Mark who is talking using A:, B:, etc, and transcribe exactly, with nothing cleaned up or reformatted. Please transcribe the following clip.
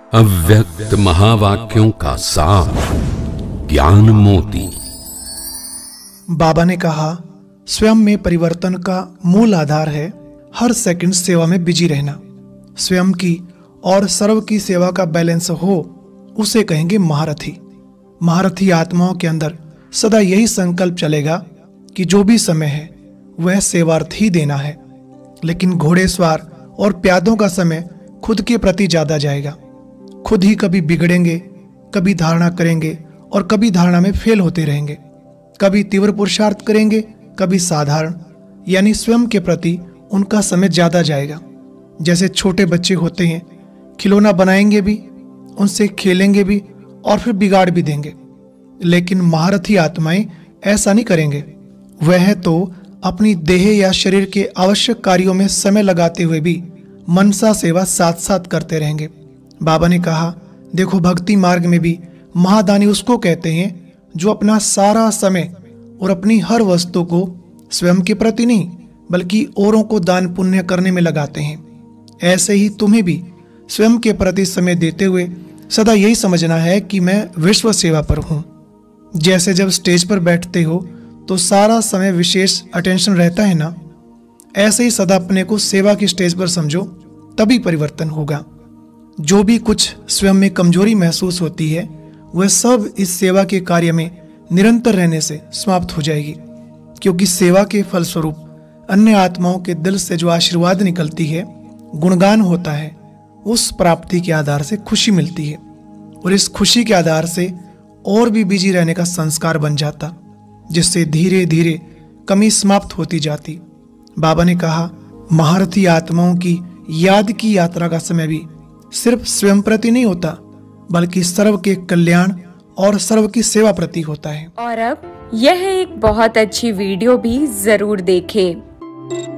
A: अव्यक्त महावाक्यों का सार, ज्ञान मोती।
B: बाबा ने कहा, स्वयं में परिवर्तन का मूल आधार है हर सेकंड सेवा में बिजी रहना। स्वयं की और सर्व की सेवा का बैलेंस हो, उसे कहेंगे महारथी। महारथी आत्माओं के अंदर सदा यही संकल्प चलेगा कि जो भी समय है वह सेवार्थ ही देना है। लेकिन घोड़ेसवार और प्यादों का समय खुद के प्रति ज्यादा जाएगा। खुद ही कभी बिगड़ेंगे, कभी धारणा करेंगे और कभी धारणा में फेल होते रहेंगे। कभी तीव्र पुरुषार्थ करेंगे, कभी साधारण, यानी स्वयं के प्रति उनका समय ज्यादा जाएगा। जैसे छोटे बच्चे होते हैं, खिलौना बनाएंगे भी, उनसे खेलेंगे भी और फिर बिगाड़ भी देंगे। लेकिन महारथी आत्माएं ऐसा नहीं करेंगे। वह तो अपनी देह या शरीर के आवश्यक कार्यों में समय लगाते हुए भी मनसा सेवा साथ साथ करते रहेंगे। बाबा ने कहा, देखो भक्ति मार्ग में भी महादानी उसको कहते हैं जो अपना सारा समय और अपनी हर वस्तु को स्वयं के प्रति नहीं बल्कि औरों को दान पुण्य करने में लगाते हैं। ऐसे ही तुम्हें भी स्वयं के प्रति समय देते हुए सदा यही समझना है कि मैं विश्व सेवा पर हूँ। जैसे जब स्टेज पर बैठते हो तो सारा समय विशेष अटेंशन रहता है ना, ऐसे ही सदा अपने को सेवा की स्टेज पर समझो, तभी परिवर्तन होगा। जो भी कुछ स्वयं में कमजोरी महसूस होती है वह सब इस सेवा के कार्य में निरंतर रहने से समाप्त हो जाएगी। क्योंकि सेवा के फलस्वरूप अन्य आत्माओं के दिल से जो आशीर्वाद निकलती है, गुणगान होता है, उस प्राप्ति के आधार से खुशी मिलती है और इस खुशी के आधार से और भी बिजी रहने का संस्कार बन जाता, जिससे धीरे धीरे कमी समाप्त होती जाती। बाबा ने कहा, महारथी आत्माओं की याद की यात्रा का समय भी सिर्फ स्वयं प्रति नहीं होता बल्कि सर्व के कल्याण और सर्व की सेवा प्रति होता है।
C: और अब यह एक बहुत अच्छी वीडियो भी जरूर देखें।